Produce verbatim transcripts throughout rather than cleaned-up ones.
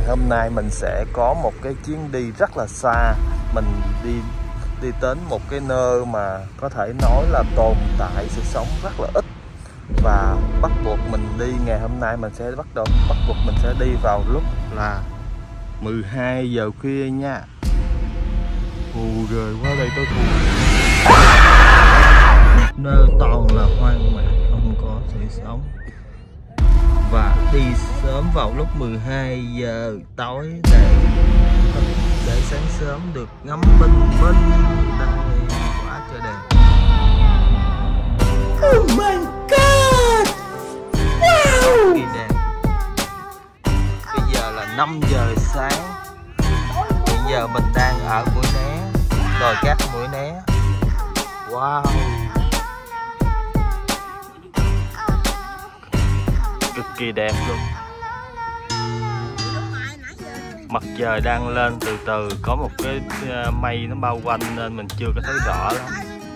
hôm nay mình sẽ có một cái chuyến đi rất là xa. Mình đi đi đến một cái nơi mà có thể nói là tồn tại sự sống rất là ít. Và bắt buộc mình đi ngày hôm nay mình sẽ bắt đầu bắt buộc mình sẽ đi vào lúc là mười hai giờ khuya nha. Ù rồi qua đây tôi thuộc nơi toàn là hoang mạc, không có sự sống. Và đi sớm vào lúc mười hai giờ tối để để sáng sớm được ngắm bình minh. Đây quá trời đẹp. Oh my god, wow, kỳ đẹp. Bây giờ là năm giờ sáng. Hiện giờ mình đang ở Mũi Né, đồi cát Mũi Né. Wow, cực kỳ đẹp luôn. Mặt trời đang lên từ từ, có một cái mây nó bao quanh nên mình chưa có thấy rõ lắm.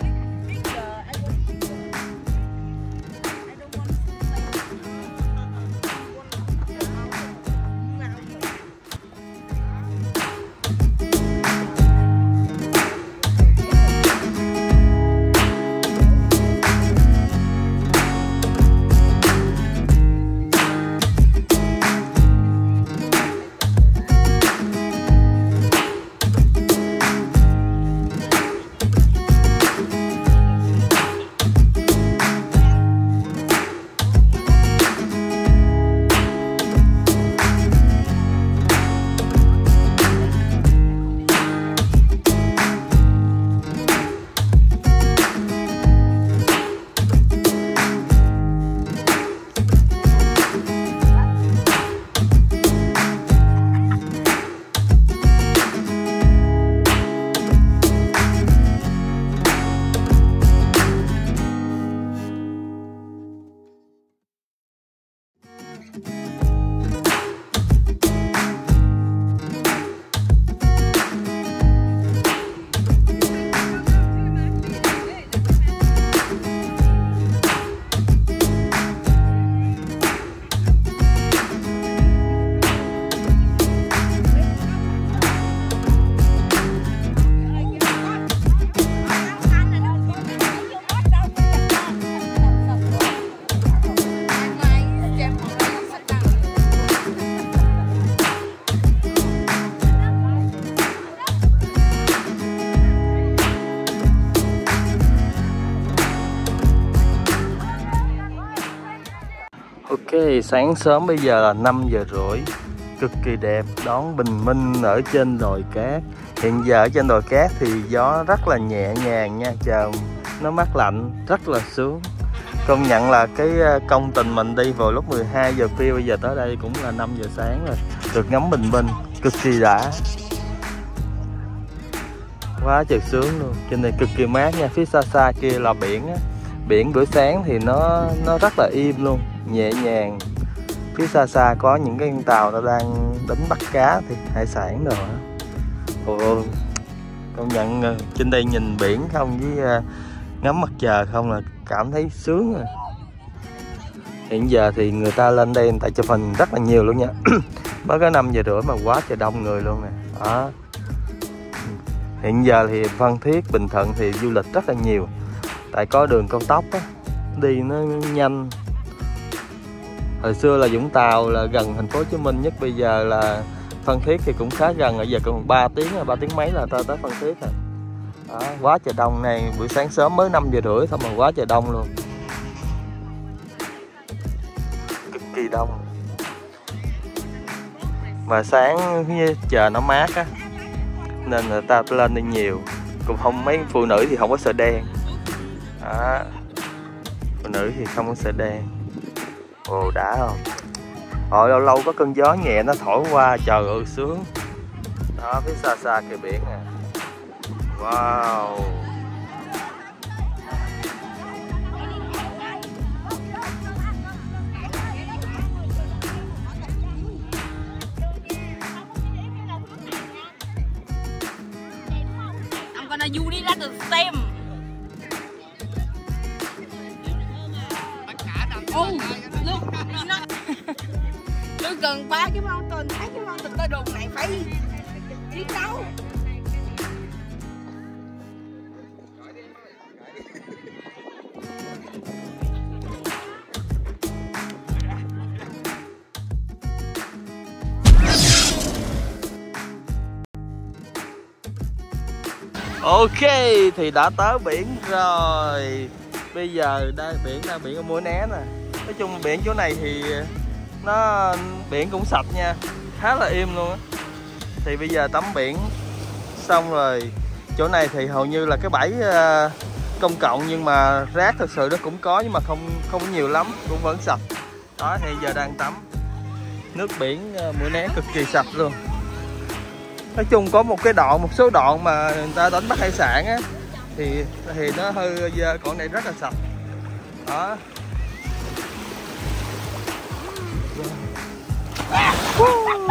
Ok, sáng sớm bây giờ là năm giờ rưỡi, cực kỳ đẹp, đón bình minh ở trên đồi cát. Hiện giờ ở trên đồi cát thì gió rất là nhẹ nhàng nha, trời nó mát lạnh, rất là sướng. Công nhận là cái công trình mình đi vào lúc mười hai giờ khuya, bây giờ tới đây cũng là năm giờ sáng rồi, được ngắm bình minh, cực kỳ đã. Quá trời sướng luôn, trên này cực kỳ mát nha, phía xa xa kia là biển á. Biển buổi sáng thì nó nó rất là im luôn, nhẹ nhàng. Phía xa xa có những cái con tàu nó đang đánh bắt cá thì hải sản rồi á. Ồ, công nhận trên đây nhìn biển không với uh, ngắm mặt trời không là cảm thấy sướng rồi. Hiện giờ thì người ta lên đây người ta chụp hình rất là nhiều luôn nha. Mới có năm giờ rưỡi mà quá trời đông người luôn nè. Đó. Hiện giờ thì Phan Thiết, Bình Thuận thì du lịch rất là nhiều. Tại có đường cao tốc á, đi nó nhanh. Hồi xưa là Vũng Tàu là gần thành phố Hồ Chí Minh nhất, bây giờ là Phan Thiết thì cũng khá gần, ở giờ còn ba tiếng, ba tiếng mấy là ta tới Phan Thiết rồi. Đó, quá trời đông này, buổi sáng sớm mới năm giờ rưỡi thôi mà quá trời đông luôn. Cực kỳ đông. Mà sáng trời nó mát á, nên người ta lên đi nhiều. Cũng không, mấy phụ nữ thì không có sợ đen. Đó. Phụ nữ thì không có sợ đen. Ồ, đã không? Hồi lâu lâu có cơn gió nhẹ nó thổi qua, trời ơi sướng. Đó, phía xa xa kìa biển nè. Wow. I'm gonna use it as a stem. Oh, look, look gần ba cái mountain, thấy cái mountain tên đồn này phải chiến đấu. Ok, thì đã tới biển rồi. Bây giờ đang biển đang biển ở Mũi Né nè. Nói chung biển chỗ này thì nó biển cũng sạch nha, khá là im luôn á. Thì bây giờ tắm biển xong rồi, chỗ này thì hầu như là cái bãi uh, công cộng, nhưng mà rác thực sự nó cũng có nhưng mà không không nhiều lắm, cũng vẫn sạch. Đó thì giờ đang tắm. Nước biển uh, Mũi Né cực kỳ sạch luôn. Nói chung có một cái đoạn, một số đoạn mà người ta đánh bắt hải sản á thì thì nó hơi dơ, còn này rất là sạch. Đó. Wow.